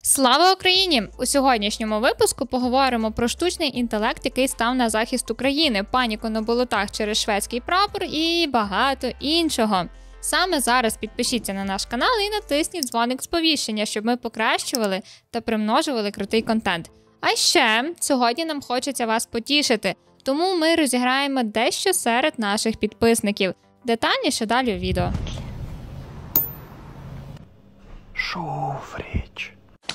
Слава Україні! У сьогоднішньому випуску поговоримо про штучний інтелект, який став на захист України, паніку на болотах через шведський прапор і багато іншого. Саме зараз підпишіться на наш канал і натисніть дзвоник сповіщення, щоб ми покращували та примножували крутий контент. А ще сьогодні нам хочеться вас потішити, тому ми розіграємо дещо серед наших підписників. Детальніше далі у відео. Шуфрич.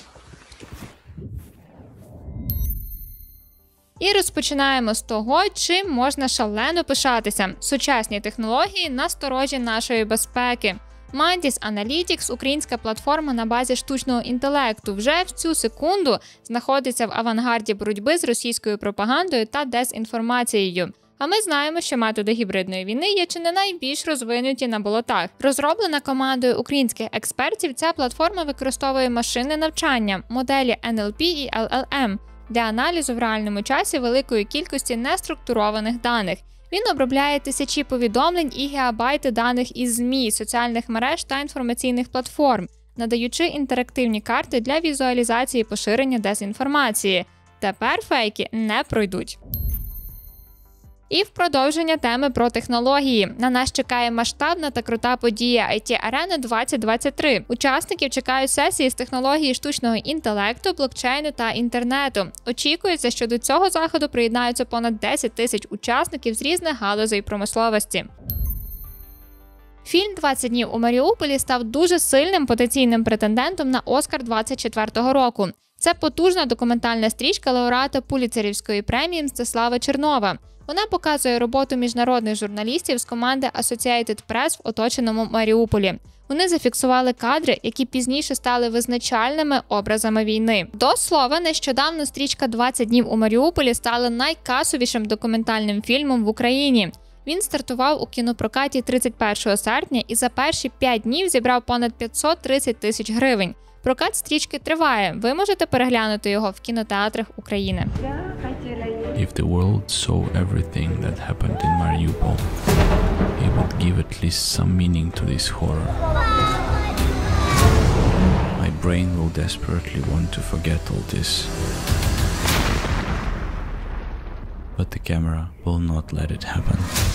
І розпочинаємо з того, чим можна шалено пишатися. Сучасні технології на сторожі нашої безпеки. Mantis Analytics, українська платформа на базі штучного інтелекту, вже в цю секунду знаходиться в авангарді боротьби з російською пропагандою та дезінформацією. А ми знаємо, що методи гібридної війни є чи не найбільш розвинуті на болотах. Розроблена командою українських експертів, ця платформа використовує машинне навчання, моделі NLP і LLM для аналізу в реальному часі великої кількості неструктурованих даних. Він обробляє тисячі повідомлень і гігабайти даних із ЗМІ, соціальних мереж та інформаційних платформ, надаючи інтерактивні карти для візуалізації поширення дезінформації. Тепер фейки не пройдуть. І в продовження теми про технології. На нас чекає масштабна та крута подія IT-Arena 2023. Учасників чекають сесії з технології штучного інтелекту, блокчейну та інтернету. Очікується, що до цього заходу приєднаються понад 10 тисяч учасників з різних галузей промисловості. Фільм «20 днів у Маріуполі» став дуже сильним потенційним претендентом на Оскар 2024 року. Це потужна документальна стрічка лауреата Пулітцерівської премії Мстислава Чернова. Вона показує роботу міжнародних журналістів з команди Associated Press в оточеному Маріуполі. Вони зафіксували кадри, які пізніше стали визначальними образами війни. До слова, нещодавно стрічка «20 днів у Маріуполі» стала найкасовішим документальним фільмом в Україні. Він стартував у кінопрокаті 31 серпня і за перші 5 днів зібрав понад 530 тисяч гривень. Прокат стрічки триває. Ви можете переглянути його в кінотеатрах України. If the world saw everything that happened in Mariupol, it would give at least some meaning to this horror. My brain will desperately want to forget all this. But the camera will not let it happen.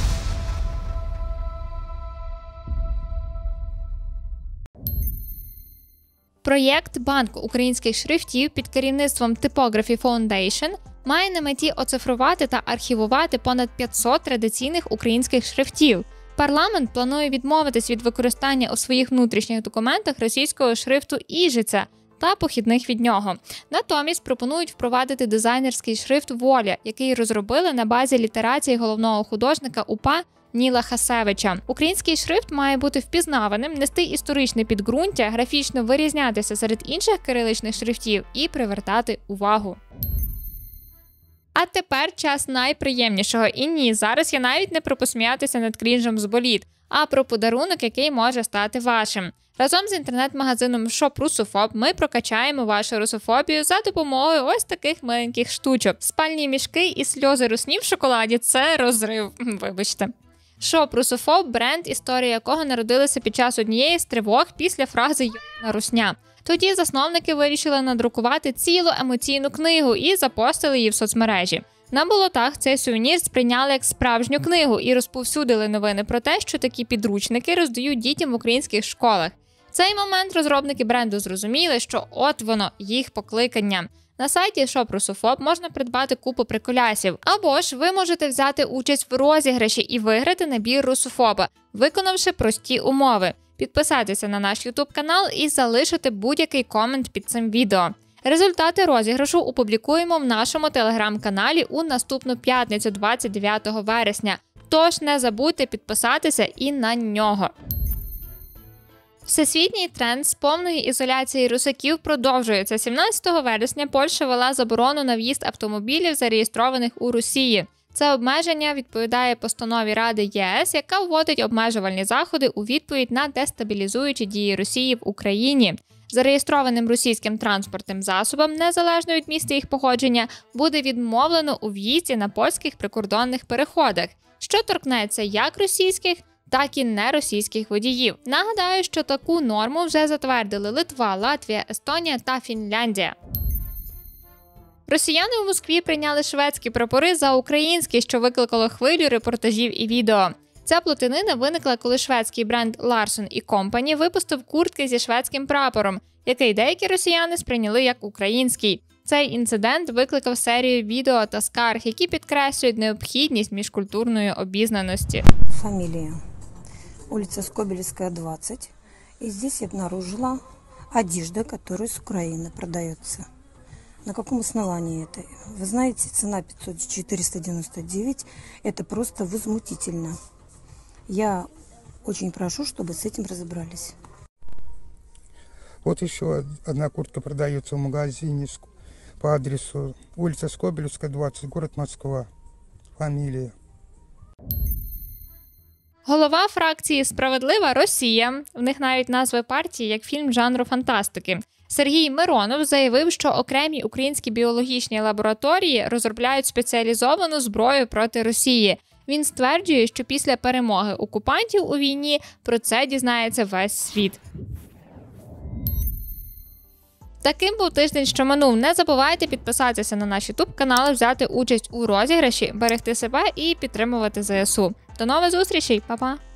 Проєкт «Банк українських шрифтів» під керівництвом Typography Foundation має на меті оцифрувати та архівувати понад 500 традиційних українських шрифтів. Парламент планує відмовитись від використання у своїх внутрішніх документах російського шрифту «Іжиця» та похідних від нього. Натомість пропонують впровадити дизайнерський шрифт «Воля», який розробили на базі літерації головного художника УПА Ніла Хасевича. Український шрифт має бути впізнаваним, нести історичне підґрунтя, графічно вирізнятися серед інших кириличних шрифтів і привертати увагу. А тепер час найприємнішого. І ні, зараз я навіть не про посміятися над крінжем з боліт, а про подарунок, який може стати вашим. Разом з інтернет-магазином Shop Rusofоб ми прокачаємо вашу русофобію за допомогою ось таких маленьких штучок. Спальні мішки і сльози русні в шоколаді – це розрив, вибачте. Shop Rusofоб – бренд, історія якого народилася під час однієї з тривог після фрази «йобана русня». Тоді засновники вирішили надрукувати цілу емоційну книгу і запостили її в соцмережі. На болотах цей сувенір сприйняли як справжню книгу і розповсюдили новини про те, що такі підручники роздають дітям в українських школах. В цей момент розробники бренду зрозуміли, що от воно, їх покликання. На сайті Shop Rusofоб можна придбати купу приколясів. Або ж ви можете взяти участь в розіграші і виграти набір Русофоба, виконавши прості умови. Підписатися на наш YouTube канал і залишити будь-який комент під цим відео. Результати розіграшу опублікуємо в нашому телеграм-каналі у наступну п'ятницю, 29 вересня. Тож не забудьте підписатися і на нього. Всесвітній тренд з повної ізоляції русаків продовжується. 17 вересня Польща ввела заборону на в'їзд автомобілів, зареєстрованих у Росії. Це обмеження відповідає постанові Ради ЄС, яка вводить обмежувальні заходи у відповідь на дестабілізуючі дії Росії в Україні. Зареєстрованим російським транспортним засобам, незалежно від місця їх походження, буде відмовлено у в'їзді на польських прикордонних переходах, що торкнеться як російських, так і неросійських водіїв. Нагадаю, що таку норму вже затвердили Литва, Латвія, Естонія та Фінляндія. Росіяни у Москві прийняли шведські прапори за українські, що викликало хвилю репортажів і відео. Ця плутанина виникла, коли шведський бренд Larson & Company випустив куртки зі шведським прапором, який деякі росіяни сприйняли як український. Цей інцидент викликав серію відео та скарг, які підкреслюють необхідність міжкультурної обізнаності. Фамилия. Улица Скобелевская, 20. И здесь я обнаружила одежду, которая с Украины продается. На каком основании это? Вы знаете, цена 499. Это просто возмутительно. Я очень прошу, чтобы с этим разобрались. Вот еще одна куртка продается в магазине по адресу улица Скобелевская, 20, город Москва. Фамилия. Голова фракції «Справедлива Росія», в них навіть назви партії як фільм жанру фантастики, Сергій Миронов заявив, що окремі українські біологічні лабораторії розробляють спеціалізовану зброю проти Росії. Він стверджує, що після перемоги окупантів у війні про це дізнається весь світ. Таким був тиждень, що минув. Не забувайте підписатися на наш YouTube канал, взяти участь у розіграші, берегти себе і підтримувати ЗСУ. До нових зустрічей, па-па!